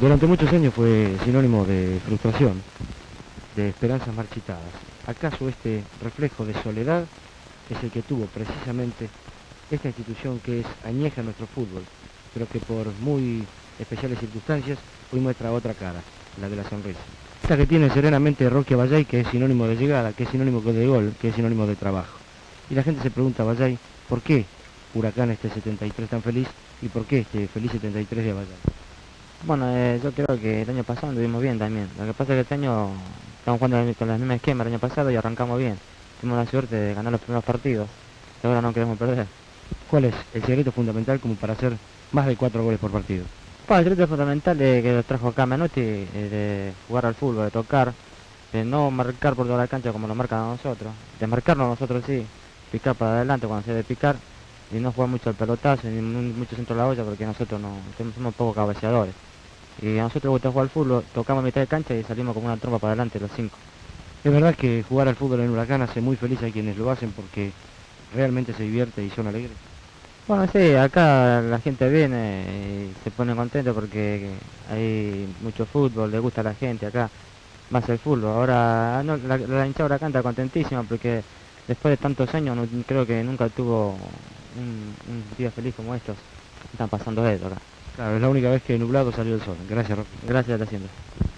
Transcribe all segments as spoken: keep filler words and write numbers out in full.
Durante muchos años fue sinónimo de frustración, de esperanzas marchitadas. ¿Acaso este reflejo de soledad es el que tuvo precisamente esta institución que es añeja en nuestro fútbol, pero que por muy especiales circunstancias hoy muestra otra cara, la de la sonrisa? Esta que tiene serenamente Roque Vallay, que es sinónimo de llegada, que es sinónimo de gol, que es sinónimo de trabajo. Y la gente se pregunta, Vallay, ¿por qué Huracán este setenta y tres tan feliz y por qué este feliz setenta y tres de Vallay? Bueno, eh, yo creo que el año pasado anduvimos bien también. Lo que pasa es que este año estamos jugando con el mismo esquema el año pasado y arrancamos bien. Tuvimos la suerte de ganar los primeros partidos y ahora no queremos perder. ¿Cuál es el secreto fundamental como para hacer más de cuatro goles por partido? Bueno, el secreto fundamental de que lo trajo acá Menotti, eh, de jugar al fútbol, de tocar, de no marcar por toda la cancha como lo marcan a nosotros, de marcarnos nosotros sí, picar para adelante cuando se debe picar y no jugar mucho al pelotazo ni mucho centro de la olla porque nosotros no somos poco cabeceadores. Y a nosotros nos gusta jugar al fútbol, tocamos a mitad de cancha y salimos como una trompa para adelante los cinco. Es verdad que jugar al fútbol en Huracán hace muy feliz a quienes lo hacen porque realmente se divierte y son alegres. Bueno, sí, acá la gente viene y se pone contento porque hay mucho fútbol, le gusta a la gente acá, más el fútbol. Ahora no, la, la hinchada Huracán está contentísima porque después de tantos años no, creo que nunca tuvo un, un día feliz como estos. Están pasando esto acá. Claro, es la única vez que nublado salió el sol. Gracias, Roque. Gracias, te siento.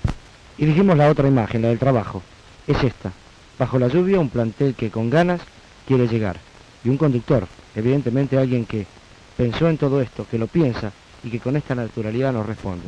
Y dijimos la otra imagen, la del trabajo. Es esta. Bajo la lluvia, un plantel que con ganas quiere llegar. Y un conductor, evidentemente alguien que pensó en todo esto, que lo piensa y que con esta naturalidad nos responde.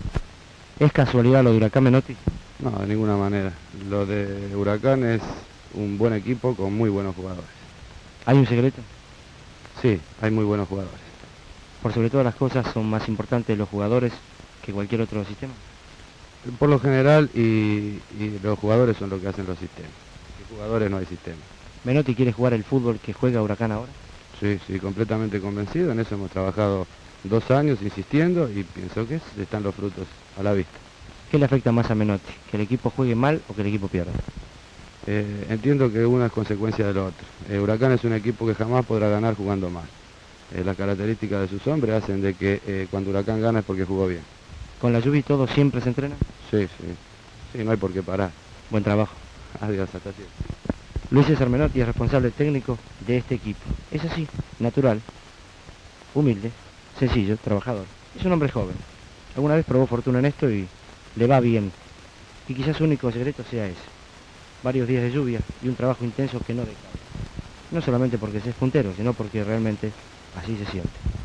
¿Es casualidad lo de Huracán Menotti? No, de ninguna manera. Lo de Huracán es un buen equipo con muy buenos jugadores. ¿Hay un secreto? Sí, hay muy buenos jugadores. Por sobre todas las cosas, son más importantes los jugadores que cualquier otro sistema. Por lo general, y, y los jugadores son lo que hacen los sistemas. Sin jugadores no hay sistema. ¿Menotti quiere jugar el fútbol que juega Huracán ahora? Sí, sí, completamente convencido. En eso hemos trabajado dos años insistiendo y pienso que están los frutos a la vista. ¿Qué le afecta más a Menotti? ¿Que el equipo juegue mal o que el equipo pierda? Eh, entiendo que una es consecuencia de lo otro. Eh, Huracán es un equipo que jamás podrá ganar jugando mal. Eh, las características de sus hombres hacen de que eh, cuando Huracán gana es porque jugó bien. ¿Con la lluvia y todo siempre se entrena? Sí, sí. Sí, no hay por qué parar. Buen trabajo. Adiós, hasta siempre. Luis César Menotti es responsable técnico de este equipo. Es así, natural, humilde, sencillo, trabajador. Es un hombre joven. Alguna vez probó fortuna en esto y le va bien. Y quizás su único secreto sea ese. Varios días de lluvia y un trabajo intenso que no decae. No solamente porque se es puntero, sino porque realmente así se siente.